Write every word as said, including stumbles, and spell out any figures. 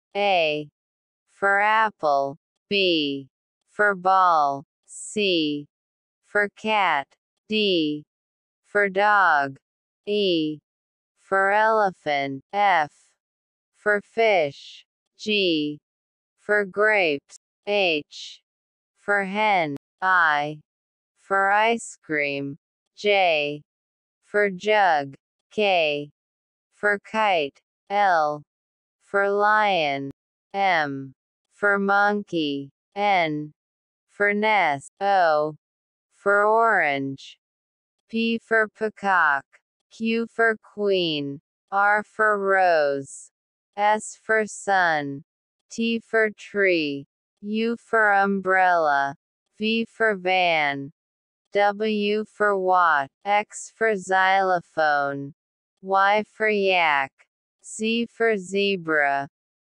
A. For apple. B. For ball. C. For cat. D. For dog. E. For elephant. F. For fish. G. For grapes. H. For hen. I. For ice cream. J. For jug. K. For kite. L. For lion. M. For monkey. N. For nest. O. For orange. P for peacock. Q for queen. R for rose. S for sun. T for tree. U for umbrella. V for van. W for watt. X for xylophone. Y for yak. Z for zebra.